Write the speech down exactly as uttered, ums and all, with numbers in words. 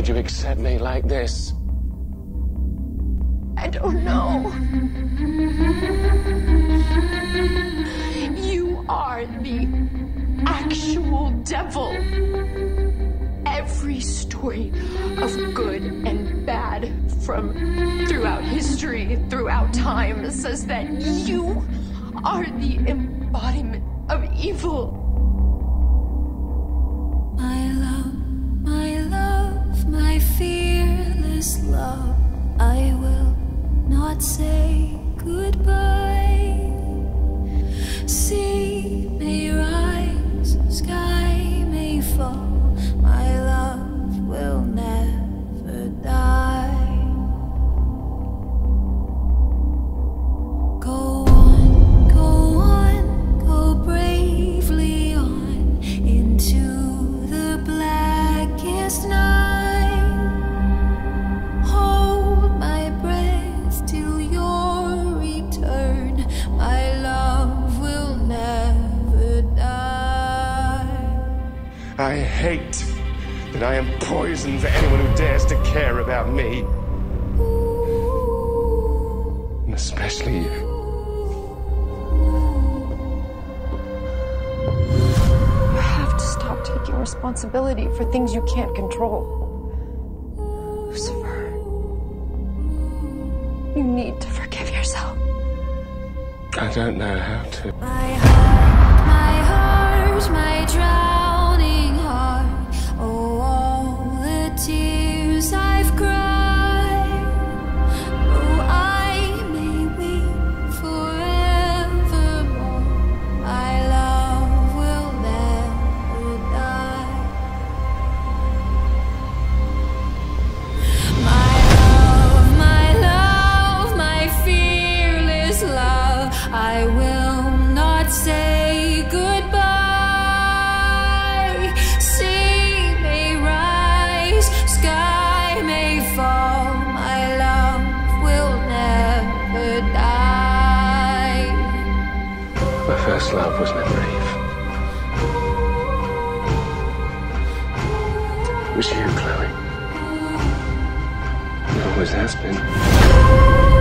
could you accept me like this? I don't know. You are the actual devil. Every story of good and bad from throughout history, throughout time, says that you are the embodiment of evil. My love, my love, my fearless love, I will not say goodbye. Sea may rise, sky may fall, my love will never die. Go on, go on, go bravely on into the blackest night. Hold my breath till your return, my love will never die. I hate that I am poison for anyone who dares to care about me. And especially you. You have to stop taking responsibility for things you can't control. Lucifer, you need to forgive yourself. I don't know how to. My heart, my heart, my drowning heart, oh, all the tears I've cried. Oh, I may weep forevermore, my love will never die. My love, my love, my fearless love, I will not say goodbye. Sea may rise, sky may fall, my love will never die. My first love was never Eve. It was you, Chloe. It always has been.